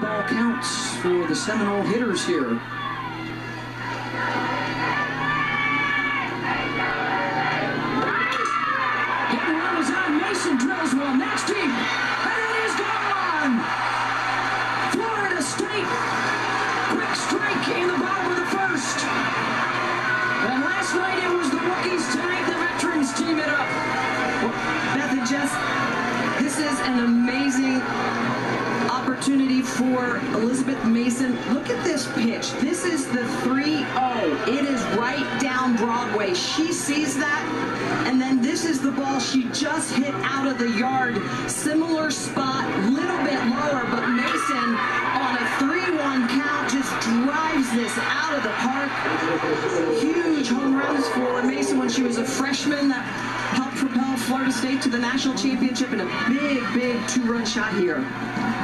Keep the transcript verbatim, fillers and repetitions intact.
two-ball counts for the Seminole hitters here. Hitting one is on. Mason drills one. Next deep. And it is gone! Florida State. Quick strike in the bottom of the first. And last night it was the rookies. Tonight the veterans team it up. Beth and Jess, this is an amazing opportunity for Elizabeth Mason. Look at this pitch. This is the three oh. It is right down Broadway. She sees that, and then this is the ball she just hit out of the yard. Similar spot, little bit lower, but Mason on a three one count just drives this out of the park. Huge home runs for Mason when she was a freshman. That helped propel Florida State to the national championship, and a big, big two-run shot here.